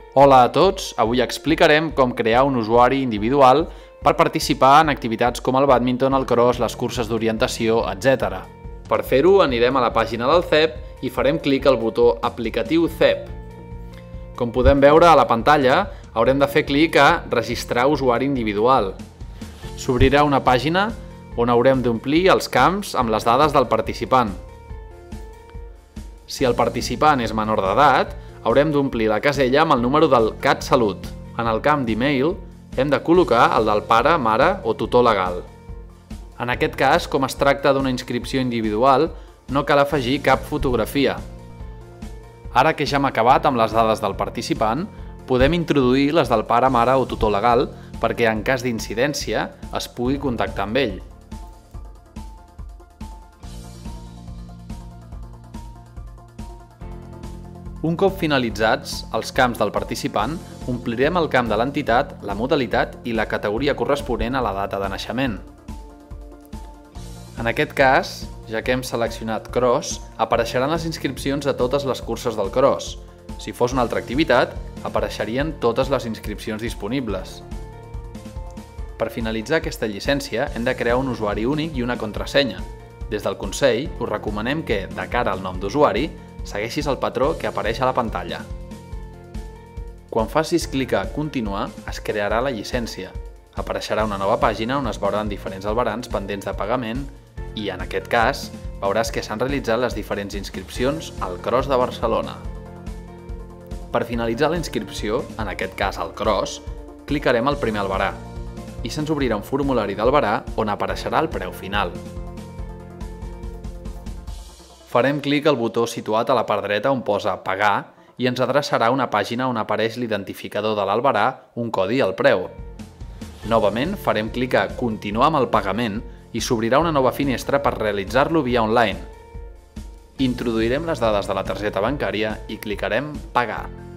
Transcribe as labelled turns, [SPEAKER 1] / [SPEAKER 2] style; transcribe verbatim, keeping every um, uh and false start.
[SPEAKER 1] Hola a tots, avui explicarem com crear un usuari individual per participar en activitats com el bàdminton, el cross, les curses d'orientació, etcètera. Per fer-ho anirem a la pàgina del C E P i farem clic al botó Aplicatiu C E P. Com podem veure a la pantalla, haurem de fer clic a Registrar usuari individual. S'obrirà una pàgina on haurem d'omplir els camps amb les dades del participant. Si el participant és menor d'edat, haurem d'omplir la casella amb el número del CatSalut. En el camp d'e-mail hem de col·locar el del pare, mare o tutor legal. En aquest cas, com es tracta d'una inscripció individual, no cal afegir cap fotografia. Ara que ja hem acabat amb les dades del participant, podem introduir les del pare, mare o tutor legal perquè en cas d'incidència es pugui contactar amb ell. Un cop finalitzats els camps del participant, omplirem el camp de l'entitat, la modalitat i la categoria corresponent a la data de naixement. En aquest cas, ja que hem seleccionat Cross, apareixeran les inscripcions de totes les curses del Cross. Si fos una altra activitat, apareixerien totes les inscripcions disponibles. Per finalitzar aquesta llicència, hem de crear un usuari únic i una contrasenya. Des del Consell, us recomanem que, de cara al nom d'usuari, segueixis el patró que apareix a la pantalla. Quan facis clic a Continuar, es crearà la llicència. Apareixerà una nova pàgina on es veuran diferents albarans pendents de pagament i, en aquest cas, veuràs que s'han realitzat les diferents inscripcions al Cross de Barcelona. Per finalitzar la inscripció, en aquest cas al Cross, clicarem al primer albarà i se'ns obrirà un formulari d'albarà on apareixerà el preu final. Farem clic al botó situat a la part dreta on posa Pagar i ens adreçarà a una pàgina on apareix l'identificador de l'albarà, un codi i el preu. Novament farem clic a Continuar amb el pagament i s'obrirà una nova finestra per realitzar-lo via online. Introduirem les dades de la targeta bancària i clicarem Pagar.